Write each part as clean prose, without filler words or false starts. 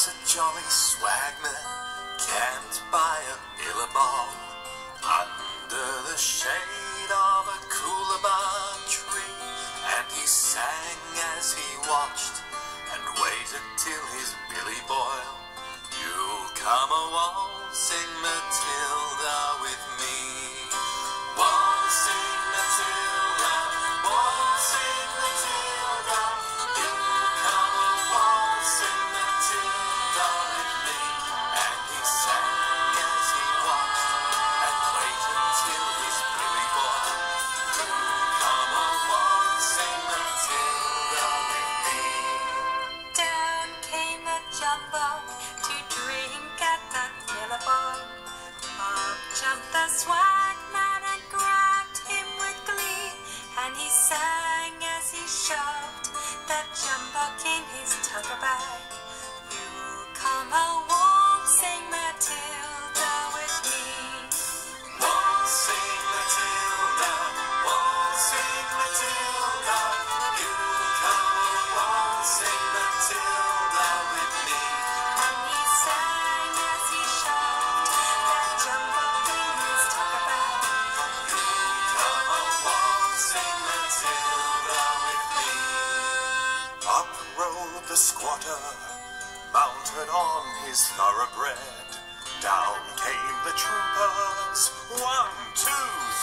was a jolly swagman, camped by a billabong, under the shade of a coolabah tree, and he sang as he watched and waited till his billy boiled. You'll come a waltzing Matilda with me. Waltzing Matilda, waltzing Matilda, you'll come a waltzing Matilda with me. And he sang as he watched and waited till his billy boiled. You'll come a waltzing Matilda with me. Down came the jumbo to drink at the billabong. Up jumped the swagman and grabbed him with glee, and he sang as he shoved the jumbo in his tucker bag. You'll come a waltzing Matilda with me. Waltzing Matilda, waltzing Matilda, you'll come a waltzing Matilda with me. And he sang as he shoved the jumbo in his tucker bag. You'll come a waltzing Matilda with me. Up rode the squatter, mounted on his thoroughbred. Down came the troopers, 1, 2, 3.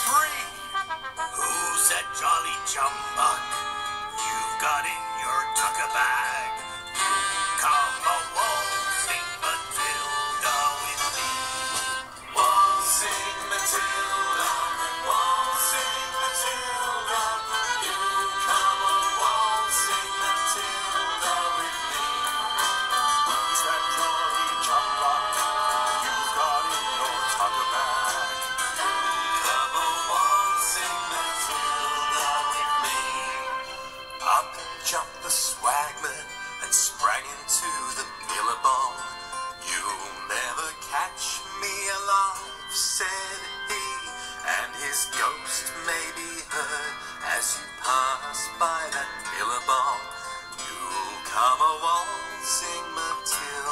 Who's that jolly jumbuck you've got in your tucker bag? Come a waltzing Matilda with me. Waltzing Matilda, waltzing Matilda, you come a waltzing Matilda with me. Who's that jolly jumbuck you've got in your tucker bag? Come a waltzing Matilda with me. Up jumped the swagman and sprang into the billabong. You'll never catch me alive, said he, and his ghost may be heard as you pass by that billabong. You'll come a waltzing Matilda